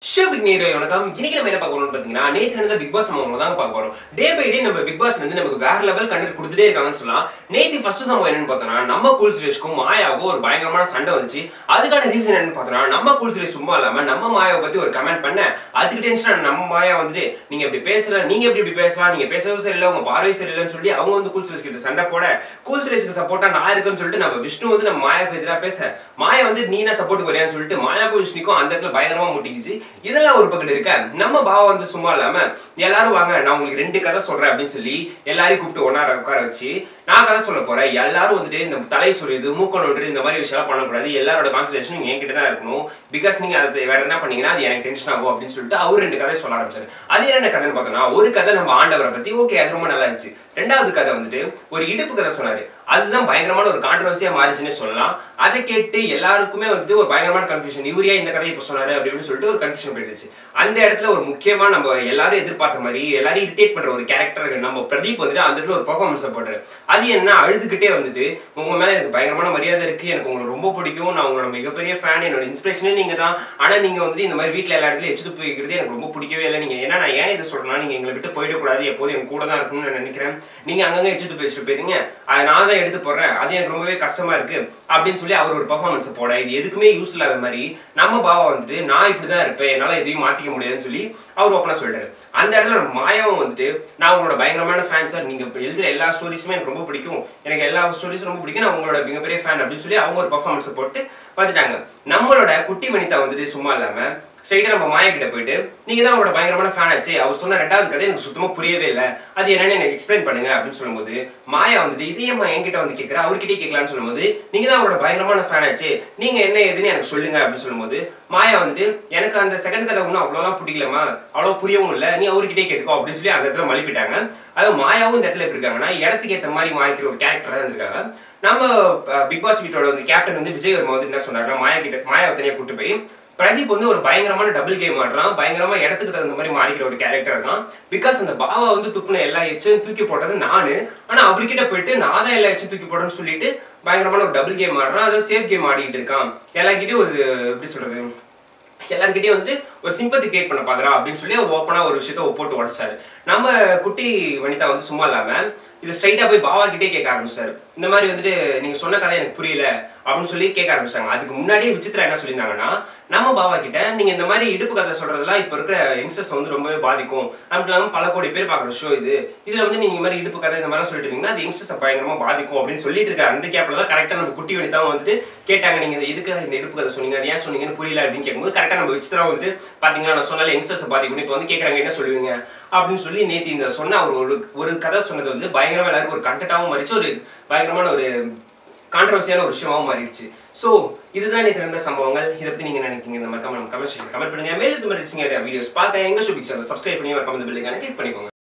showbigcastingstudio வணக்கம். இன்னைக்கு நம்ம என்ன பார்க்க போறோம்னு பாத்தீங்கன்னா நேத்து நடந்த பிக் பாஸ் சம்பவங்களை தான் பார்க்க போறோம். டே பை டே நம்ம பிக் பாஸ்ல இருந்து நமக்கு வேற லெவல் கண்டென்ட் கொடுத்துட்டே இருக்காங்கன்னு சொல்லலாம். நேத்து ஃபர்ஸ்ட் சம்பவம் என்னன்னு பார்த்தோம்னா நம்ம கூல் சுரேஷ்க்கும் மாயாவுக்கும் ஒரு பயங்கரமான சண்டை வந்துச்சு. அதுக்கான ரீசன் என்னன்னு பார்த்தோம்னா நம்ம கூல் சுரேஷ் சும்மா இல்லாம நம்ம மாயாவை பத்தி ஒரு கமெண்ட் பண்ண அதுக்கு டென்ஷன் நம்ம மாயா வந்துட்டு நீங்க இப்படி பேசல, நீங்க இப்படி பேசலாம், நீங்க பேசவும் சரியில்லை, உங்க பார்வை சரியில்லைன்னு சொல்லி அவங்க வந்து கூல் சுரேஷ் கிட்ட சண்டை போட கூல் சுரேஷ்க்கு சப்போர்ட்டா நான் இருக்கேன்னு சொல்லிட்டு நம்ம விஷ்ணு வந்து நம்ம மாயாவுக்கு எதிராக பேச மாயா வந்து நீ என்ன சப்போர்ட் வரையான்னு சொல்லிட்டு மாயாவுக்கும் விஷ்ணுக்கும் அந்த இடத்துல பயங்கரமா முட்டிக்கிச்சு. இதெல்லாம் ஒரு பக்கம் இருக்க நம்ம பாவா வந்து சும்மா இல்லாம எல்லாரும் வாங்க நான் உங்களுக்கு 2 கதை சொல்றேன் அப்படின்னு சொல்லி எல்லாரையும் கூப்பிட்டு ஒன்னா உட்கார வச்சு நான் கதை சொல்ல போறேன். எல்லாரும் வந்துட்டு இந்த தலை சொல்றது மூக்கணுன்றது இந்த மாதிரி விஷயம் பண்ணக்கூடாது, எல்லாரோட கான்சன்ட்ரேஷனும் என்கிட்ட தான் இருக்கணும், பிகாஸ் நீங்க அதை வேற என்ன பண்ணீங்கன்னா அது எனக்கு டென்ஷன் ஆகும் அப்படின்னு சொல்லிட்டு அவர் 2 கதை சொல்ல ஆரம்பிச்சாரு. அது என்ன கதைன்னு பார்த்தோம்னா ஒரு கதை நம்ம ஆண்டவரை பத்தி, ஓகே அது ரொம்ப நல்லா இருந்துச்சு. 2வது கதை வந்துட்டு ஒரு இடுப்பு கதை சொன்னாரு. அதுதான் பயங்கரமான ஒரு கான்ட்ரோவர்சியா மாறிச்சுன்னு சொல்லலாம். அதை கேட்டு எல்லாருக்குமே வந்துட்டு ஒரு பயங்கரமான கன்ஃபியூஷன், இவரியா இந்த கதையை இப்ப சொன்னாரு அப்படின்னு சொல்லிட்டு ஒரு கன்ஃபியூஷன் போயிடுச்சு. அந்த இடத்துல ஒரு முக்கியமா நம்ம எல்லாரும் எதிர்பார்த்த மாதிரி எல்லாரும் இரிட்டேட் பண்ற ஒரு கேரக்டர் நம்ம பிரதீப் வந்துட்டு அந்த இடத்துல ஒரு பெர்ஃபார்மன்ஸ் போடுறாரு. அது என்ன அழுதுகிட்டே வந்துட்டு உங்க மேல எனக்கு பயங்கரமான மரியாதை இருக்கு, எனக்கு உங்களை ரொம்ப பிடிக்கும், நான் உங்களோட மிகப்பெரிய ஃபேன், என்னோட இன்ஸ்பிரேஷனே நீங்க தான், ஆனா நீங்க வந்துட்டு இந்த மாதிரி வீட்டுல எல்லா இடத்துலயும் எச்சு துப்பி வைக்கிறது எனக்கு ரொம்ப பிடிக்கவே இல்லை. நீங்க ஏன்னா நான் ஏன் இதை சொல்றேன்னா நீங்க எங்களை விட்டு போயிடக்கூடாது, எப்போதும் எங்க கூட தான் இருக்கணும்னு நான் நினைக்கிறேன், நீங்க அங்கங்க எச்சு துப்பி வச்சுட்டு போயிருங்க, அதை நான் தான் எடுத்து போடுறேன், அது எனக்கு ரொம்பவே கஷ்டமா இருக்கு அப்படின்னு சொல்லி அவர் ஒரு பெர்ஃபார்மன்ஸ் போட இது எதுக்குமே யூஸ் இல்லாத மாதிரி நம்ம பாவா வந்துட்டு நான் இப்படிதான் இருப்பேன், என்னால எதையும் மாத்திக்க முடியாதுன்னு சொல்லி அவர் ஓப்பனா சொல்லிட்டாரு. அந்த இடத்துல மாயாவும் வந்துட்டு நான் உங்களோட பயங்கரமான ஃபேன் சார், நீங்க எழுதுற எல்லா ஸ்டோரிஸுமே எனக்கு ரொம்ப பிடிக்கும், எனக்கு எல்லா ஸ்டோரிஸும் ரொம்ப பிடிக்கும், நான் உங்களோட மிகப்பெரிய ஃபேன் அப்படின்னு சொல்லி அவங்க ஒரு பெர்ஃபார்மன்ஸ் போட்டு பார்த்துட்டாங்க. நம்மளோட குட்டி வனிதா வந்துட்டு சும்மா இல்லாம ஸ்ட்ரைட்டா நம்ம மாயா கிட்ட போயிட்டு நீங்க தான் அவரோட பயங்கரமான ஃபேன் ஆச்சு, அவர் சொன்ன 2வது கதை எனக்கு சுத்தமா புரியவே இல்லை, அது என்னன்னு எனக்கு எக்ஸ்பிளைன் பண்ணுங்க அப்படின்னு சொல்லும்போது மாயா வந்துட்டு இதையம்மா என்கிட்ட வந்து கேட்கிற, அவர்கிட்டயே கேட்கலான்னு சொல்லும்போது நீங்க தான் அவரோட பயங்கரமான ஃபேன் ஆச்சு, நீங்க என்ன ஏதுன்னு எனக்கு சொல்லுங்க அப்படின்னு சொல்லும்போது மாயா வந்துட்டு எனக்கு அந்த செகண்ட் கதை ஒன்றும் அவ்வளோலாம் பிடிக்கலமா, அவ்வளோ புரியவும் இல்லை, நீ அவர்கிட்டே கேட்டுக்கோ அப்படின்னு சொல்லி அந்த இடத்துல மலிப்பிட்டாங்க. அது மாயாவும் இந்த இடத்துல எப்படி இருக்காங்கன்னா இடத்துக்கு ஏற்ற மாதிரி மாறிக்கிற ஒரு கேரக்டராக இருந்திருக்காங்க. நம்ம பிக் பாஸ் வீட்டோட வந்து கேப்டன் வந்து விஜய் வர்மா வந்து என்ன சொன்னாருன்னா மாயாவை தனியாக கூட்டு போய் பிரதீப் வந்து ஒரு பயங்கரமான டபுள் கேம் ஆடுறான், பயங்கரமா இடத்துக்கு தகுந்த மாதிரி மாறிக்கிற ஒரு கேரக்டர் இருக்கான், பிகாஸ் அந்த பாவா வந்து துப்புன எல்லா எச்சும் தூக்கி போட்டது நானு, ஆனா அவர்கிட்ட போயிட்டு நான் தான் எல்லா எச்சும் தூக்கி போட்டேன்னு சொல்லிட்டு பயங்கரமான ஒரு டபுள் கேம் ஆடுறான், அதை சேஃப் கேம் ஆடிட்டு இருக்கான், எல்லார்கிட்டயும் ஒரு எப்படி சொல்றது எல்லார்கிட்டயும் வந்துட்டு ஒரு சிம்பத்தி கிரியேட் பண்ண பாக்குறான் அப்படின்னு சொல்லி ஒரு ஓப்பனா ஒரு விஷயத்த போட்டு உடச்சாரு. நம்ம குட்டி வனிதா வந்து சும்மா இல்லாம இது ஸ்ட்ரைட்டா போய் பாவா கிட்டே கேட்க ஆரம்பிச்சாரு. இந்த மாதிரி வந்துட்டு நீங்க சொன்ன கதை எனக்கு புரியல அப்படின்னு சொல்லி கேட்க ஆரம்பிச்சாங்க. அதுக்கு முன்னாடியே விசித்ரா என்ன சொல்லியிருந்தாங்கன்னா நம்ம பாவா கிட்ட நீங்க இந்த மாதிரி இடுப்பு கதை சொல்றதெல்லாம் இப்ப இருக்கிற யங்ஸ்டர்ஸ் வந்து ரொம்பவே பாதிக்கும், அப்படி இல்லாம பல கோடி பேர் பாக்குற ஷோ இதுல வந்து நீங்க இந்த மாதிரி இடுப்பு கதை இந்த மாதிரி சொல்லிட்டு இருக்கீங்கன்னா அது யங்ஸ்டர்ஸ் பயங்கரமா பாதிக்கும் அப்படின்னு சொல்லிட்டு இருக்காரு. அந்த கேப்ல தான் கரெக்டா நம்ம குட்டி வனிதாவும் வந்துட்டு கேட்டாங்க நீங்க இதுக்கு இந்த இடுப்பு கதை சொன்னீங்க, அது ஏன் சொன்னீங்கன்னு புரியல அப்படின்னு கேட்கும்போது கரெக்டா நம்ம விசித்ரா வந்துட்டு பாத்தீங்களா நான் சொன்னால யங்ஸ்டர்ஸ் பாதிக்கும், இப்ப வந்து கேட்கறாங்க என்ன சொல்லுவீங்க அப்படின்னு சொல்லி நேற்று இந்த சொன்ன ஒரு கதை சொன்னது வந்து பயங்கரமா எல்லாருக்கும் ஒரு கண்டென்ட்டாகவும் மாறிச்சு, ஒரு பயங்கரமான ஒரு கான்ட்ரோவர்சியான ஒரு விஷயமாகவும் மாறிடுச்சு. ஸோ இதுதான் நேற்று நடந்த சம்பவங்கள். இதை பத்தி நீங்க நினைக்கிறீங்க இந்த மாதிரி கமெண்ட் செக்ஷன் கமெண்ட் பண்ணுங்க. மேலும் இது மாதிரி வீடியோஸ் பார்க்க எங்க ஷோபிக் சேனல் சப்ஸ்கிரைப் பண்ணி மறக்காம இந்த பெல் ஐகானை கிளிக் பண்ணிக்கோங்க.